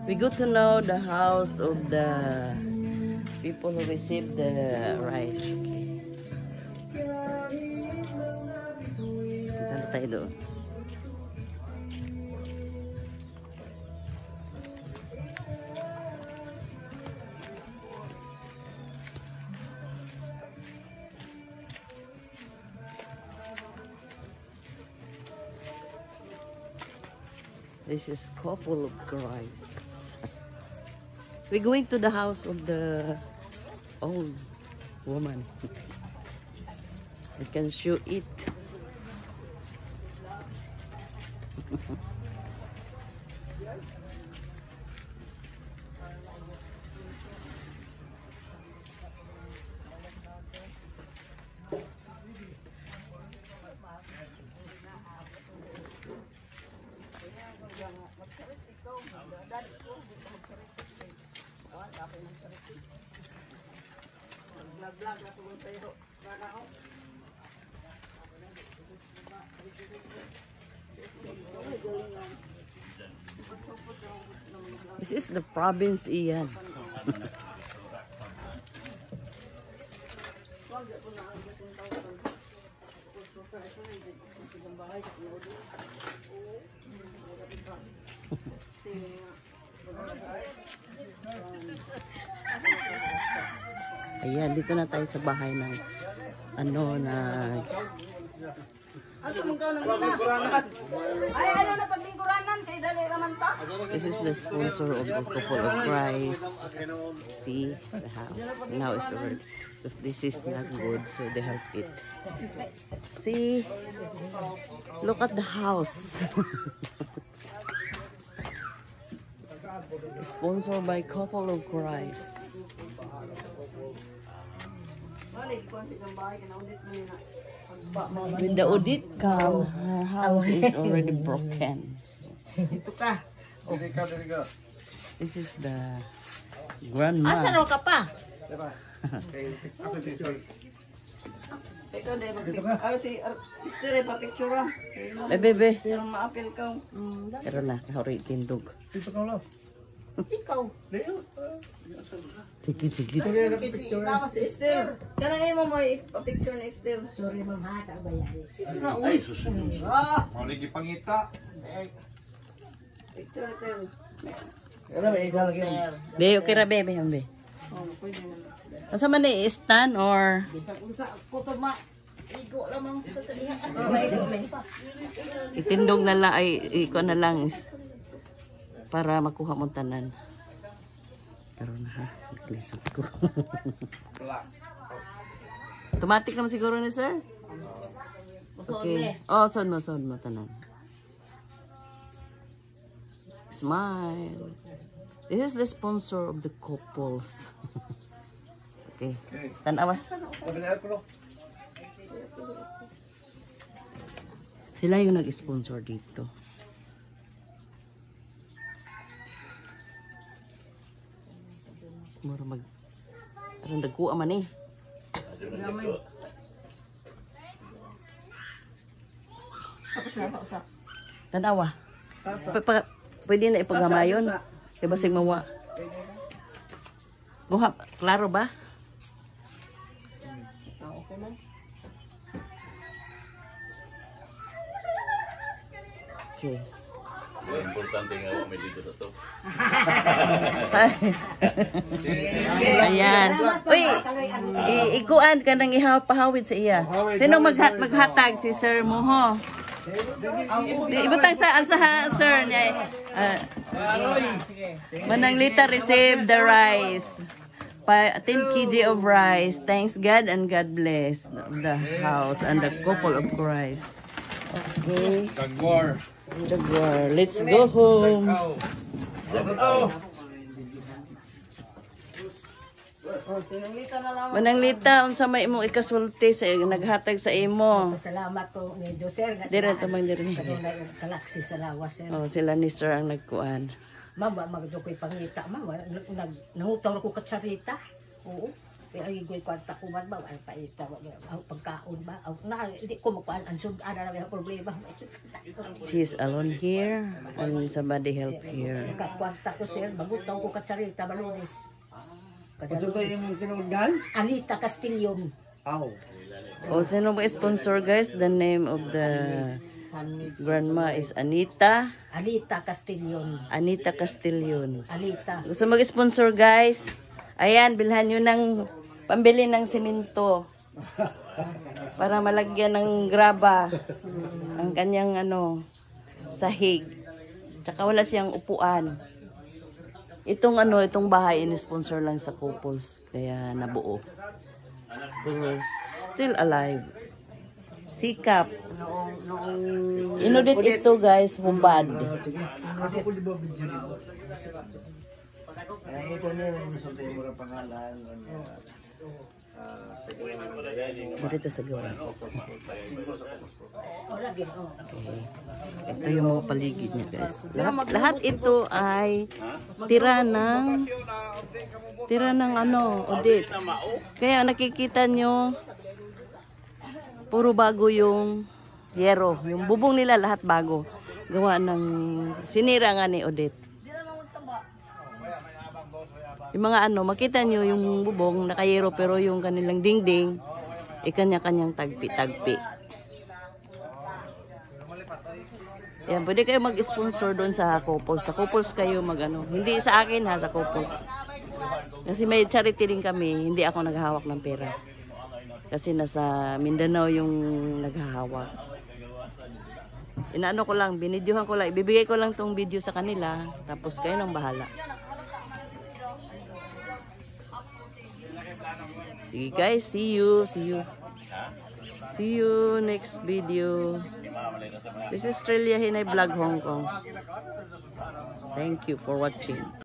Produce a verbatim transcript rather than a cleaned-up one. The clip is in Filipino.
We go to know the house of the people who received the rice. Okay. Punta tayo doon. This is couple of rice. We're going to the house of the old woman. We can show it. This is the province iyan. Ayan, dito na tayo sa bahay ng ano na this is the sponsor of the couple of rice. See the house. Now it's over because this is not good, so they help it. See, look at the house. Sponsored by couple of rice. When the audit come, her house is already broken. So, this is the grandma. Asa ro ka pa? Eh, bebe. Pero na, kahuri tindog. Ikaw. Sige, sige. Esther. Kanang imo mo i-picture ni Esther. Sorry ma'am ha, kabayari. Ay, susunod. Mau lagi pangita. Picture Esther. Be, okay ra, bebe, be. Oh, pwede na. Asa man ni stand or Usa photo ma. Igo lamang sa taliha. itindog na lang, ay, iko na lang is para makuha mo tanan. Pero na ha, naglisod ko. Automatic naman siguro ni sir? Okay. Oh, son mo, son mo tanan. Smile. This is the sponsor of the couples. Okay. Tanawas. Sila yung nag-sponsor dito. Mura mag... Anong dagkuha man eh. Tanawa. Pa, pa, pwede na ipagamayon. Kaya basig mawa. Guha, klaro ba? Okay. Importante nga may dito na to. Ayan. Uy, ikuan ka nang ihapahawid sa iya. Sino maghat maghatag si sir mo ho? Ibutang sa alsa ha, sir niya. Uh, Mananglita receive the rice. Pa ten kilograms of rice. Thanks God and God bless the house and the couple of rice. Okay. Jaguar. Jaguar. Let's go home. Mananglita, unsa may imong ikasulti sa naghatag sa imo. Salamat to ni Joser. Dire to man dire. Kalaksi sa lawas sir. Oh, sila ni sir ang nagkuan. Mama, magdo ko'y pangita, mama. Nag nahutaw ko katsarita. Oo. Pero ay goy kwarta ko man ba ay paita ba ang pagkaon ba aw na hindi ko makuan ang sud ana na problema. She is alone here and somebody help here. Kwarta ko sir bagutaw ko katsarita balunes. Ano ba yung tinugdan? Anita Castillon. Aw. O, sino ba sponsor guys? The name of the grandma is Anita. Anita Castillon. Anita Castillon. Anita. Gusto mag-sponsor guys? Ayan, bilhan nyo ng pambili ng simento. Para malagyan ng graba ang kanyang ano, sahig. Tsaka wala siyang upuan. Itong ano, itong bahay in-sponsor lang sa couples. Kaya nabuo. Pero still alive. Sikap. Inudit ito guys, hubad. Ako ko di ba video dito? Ay, ito na yung gusto tayo mga pangalan. Dito sa gawas. Wala gid oh. Okay. Ito yung mga paligid niya guys. Lahat, lahat ito ay tira ng tira ng ano, audit. Kaya nakikita nyo puro bago yung yero. Yung bubong nila lahat bago. Gawa ng sinira nga ni Odette. Yung mga ano, makita nyo yung bubong nakayero pero yung kanilang dingding ikanya-kanyang tagpi-tagpi. Yan, pwede kayo mag-sponsor doon sa couples. Sa couples kayo mag-ano. Hindi sa akin ha, sa couples. Kasi may charity din kami. Hindi ako naghahawak ng pera. Kasi nasa Mindanao yung naghahawak. Inaano ko lang, binidyohan ko lang. Ibibigay ko lang tong video sa kanila. Tapos kayo nang bahala. Sige guys, see you. See you. See you next video. This is Australia Hinay Vlog Hong Kong. Thank you for watching.